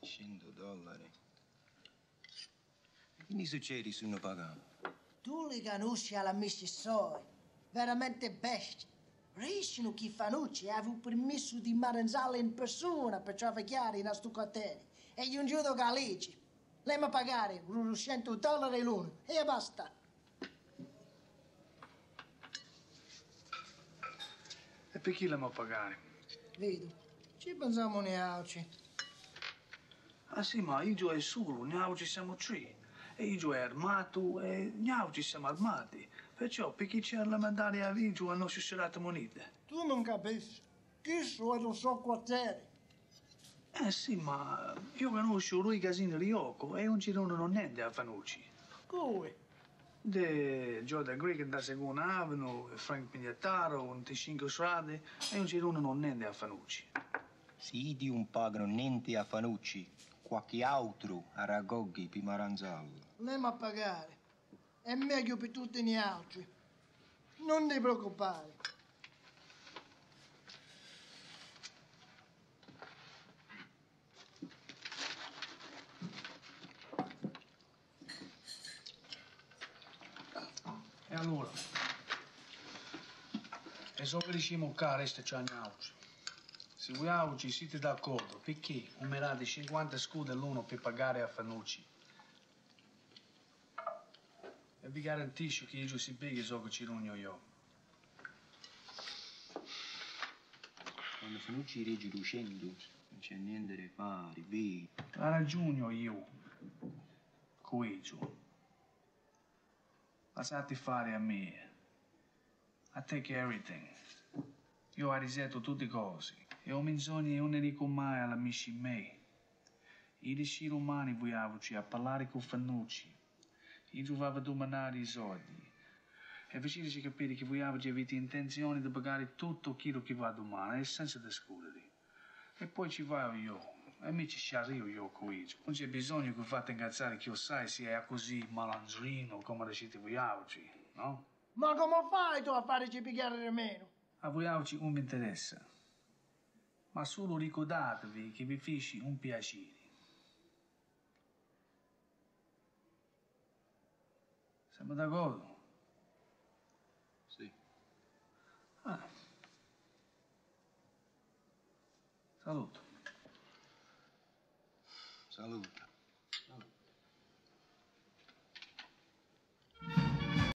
$100. Quindi succede se non pagano? Tu li conosci alla Mississoi, veramente bestie. Riescono chi Fanucci ha avuto permesso di Maranzale in persona per travagliare in sto quartiere. E gli un giudo Galici. Lei mi pagare $100 l'uno e basta. E per chi la mi pagare? Vedo, ci pensiamo neanche. Ah sì, ma io è solo, noi ci siamo tre. E io è armato e noi ci siamo armati. Perciò, per chi c'è la medaglia a io non si sarà moneta. Tu non capisci. Questo è il suo quartiere. Sì, ma io conosco lui Casino Rioco e un girone non niente a Fanucci. Come? De Jordan Greek da Segunda Avenue, Frank Pignataro, un T5 strade e un girone non niente a Fanucci. Se di un pagano niente a Fanucci, qualche altro a Ragoghi per Maranzallo. Lei mi pagare. È meglio per tutti gli altri. Non ti preoccupare. E allora? E so che diciamo che resta c'è oggi. Se voi oggi siete d'accordo, perché un merate 50 scudi l'uno per pagare a Fanucci? E vi garantisco che io si beghi so che ci rugno io. Quando Fanucci regge 200, non c'è niente da fare, vedi? Ha ragione io. Coigio. Lasciate fare a me. I take everything. Io ho risetto tutte le cose. E ho menzogne e non ne dico mai alla amici me. I riuscì romani voi avuci a parlare con Fanucci. Io doveva domandare i soldi. E faceteci capire che voi avete intenzione di pagare tutto quello che va domani e senza discutere. E poi ci vado io. E mi ci arrivo io con questo. Non c'è bisogno che fate incazzare che io sai se è così malandrino come decide voi oggi, no? Ma come fai tu a farci pigliare di meno? A voi oggi non mi interessa. Ma solo ricordatevi che vi feci un piacere. Siamo d'accordo? Sì. Ah. Saluto. Salute.